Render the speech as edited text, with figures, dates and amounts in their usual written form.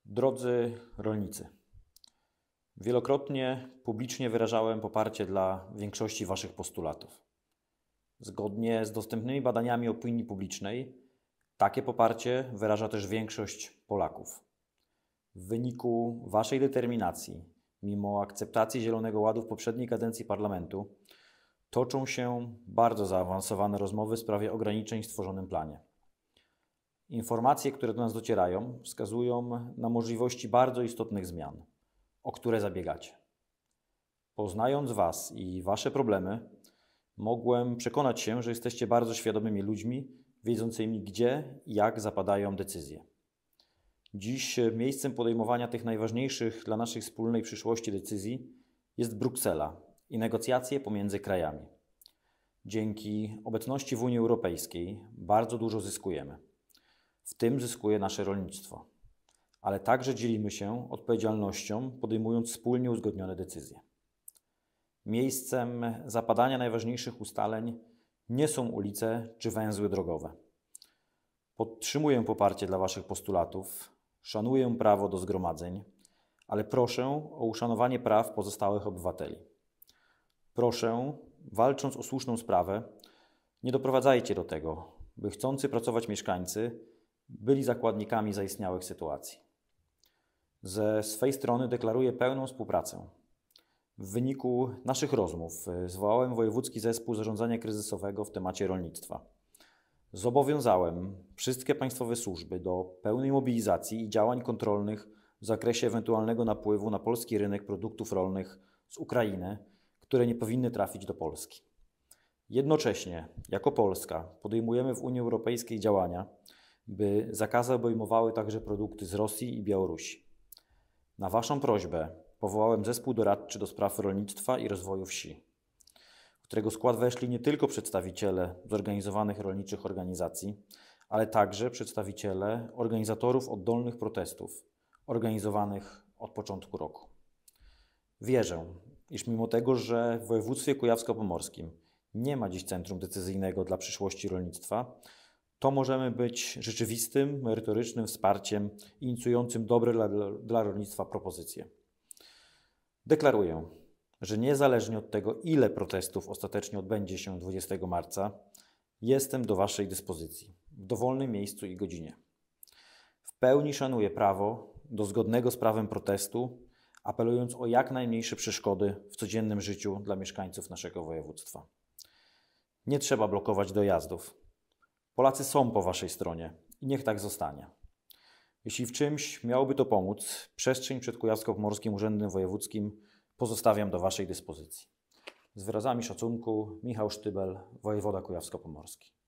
Drodzy rolnicy, wielokrotnie publicznie wyrażałem poparcie dla większości Waszych postulatów. Zgodnie z dostępnymi badaniami opinii publicznej, takie poparcie wyraża też większość Polaków. W wyniku Waszej determinacji, mimo akceptacji Zielonego Ładu w poprzedniej kadencji parlamentu, toczą się bardzo zaawansowane rozmowy w sprawie ograniczeń w stworzonym planie. Informacje, które do nas docierają, wskazują na możliwości bardzo istotnych zmian, o które zabiegacie. Poznając Was i Wasze problemy, mogłem przekonać się, że jesteście bardzo świadomymi ludźmi, wiedzącymi gdzie i jak zapadają decyzje. Dziś miejscem podejmowania tych najważniejszych dla naszej wspólnej przyszłości decyzji jest Bruksela i negocjacje pomiędzy krajami. Dzięki obecności w Unii Europejskiej bardzo dużo zyskujemy. W tym zyskuje nasze rolnictwo, ale także dzielimy się odpowiedzialnością, podejmując wspólnie uzgodnione decyzje. Miejscem zapadania najważniejszych ustaleń nie są ulice czy węzły drogowe. Podtrzymuję poparcie dla Waszych postulatów, szanuję prawo do zgromadzeń, ale proszę o uszanowanie praw pozostałych obywateli. Proszę, walcząc o słuszną sprawę, nie doprowadzajcie do tego, by chcący pracować mieszkańcy byli zakładnikami zaistniałych sytuacji. Ze swej strony deklaruję pełną współpracę. W wyniku naszych rozmów zwołałem Wojewódzki Zespół Zarządzania Kryzysowego w temacie rolnictwa. Zobowiązałem wszystkie państwowe służby do pełnej mobilizacji i działań kontrolnych w zakresie ewentualnego napływu na polski rynek produktów rolnych z Ukrainy, które nie powinny trafić do Polski. Jednocześnie, jako Polska, podejmujemy w Unii Europejskiej działania, by zakazy obejmowały także produkty z Rosji i Białorusi. Na Waszą prośbę powołałem zespół doradczy do spraw rolnictwa i rozwoju wsi, w którego skład weszli nie tylko przedstawiciele zorganizowanych rolniczych organizacji, ale także przedstawiciele organizatorów oddolnych protestów organizowanych od początku roku. Wierzę, iż mimo tego, że w województwie kujawsko-pomorskim nie ma dziś centrum decyzyjnego dla przyszłości rolnictwa, to możemy być rzeczywistym, merytorycznym wsparciem inicjującym dobre dla rolnictwa propozycje. Deklaruję, że niezależnie od tego, ile protestów ostatecznie odbędzie się 20 marca, jestem do Waszej dyspozycji, w dowolnym miejscu i godzinie. W pełni szanuję prawo do zgodnego z prawem protestu, apelując o jak najmniejsze przeszkody w codziennym życiu dla mieszkańców naszego województwa. Nie trzeba blokować dojazdów. Polacy są po Waszej stronie i niech tak zostanie. Jeśli w czymś miałoby to pomóc, przestrzeń przed Kujawsko-Pomorskim Urzędem Wojewódzkim pozostawiam do Waszej dyspozycji. Z wyrazami szacunku, Michał Sztybel, wojewoda kujawsko-pomorski.